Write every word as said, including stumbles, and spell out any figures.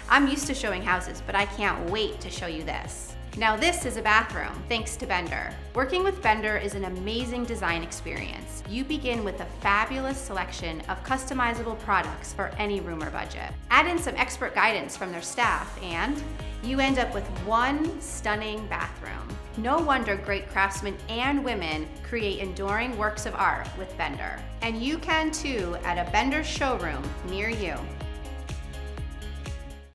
I'm used to showing houses, but I can't wait to show you this. Now this is a bathroom, thanks to Bender. Working with Bender is an amazing design experience. You begin with a fabulous selection of customizable products for any room or budget. Add in some expert guidance from their staff and you end up with one stunning bathroom. No wonder great craftsmen and women create enduring works of art with Bender. And you can too at a Bender showroom near you.